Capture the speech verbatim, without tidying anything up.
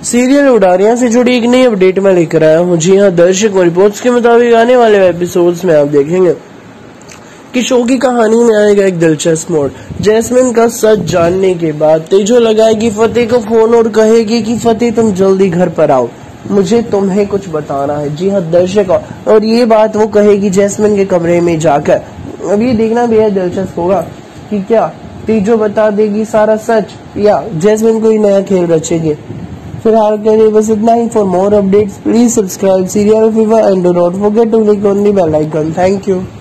Serial Udaariyaan से जुड़ी एक नई अपडेट में लेकर आया हूँ। जी हाँ, दर्शकों रिपोर्ट्स के मुताबिक आने वाले एपिसोड्स में आप देखेंगे कि शो की कहानी में आएगा एक दिलचस्प मोड़। जैस्मिन का सच जानने के बाद तेजो लगाएगी फतेह को फोन और कहेगी कि फतेह तुम जल्दी घर पर आओ, मुझे तुम्हें कुछ बताना है। जी हाँ दर्शकों, और ये बात वो कहेगी जैस्मिन के कमरे में जाकर। अब ये देखना बेहद दिलचस्प होगा कि क्या तेजो बता देगी सारा सच या जैस्मिन कोई नया खेल रचेगी। फिलहाल के लिए बस इतना ही। For more updates please subscribe serial fever and do not forget to click on the bell icon. Thank you.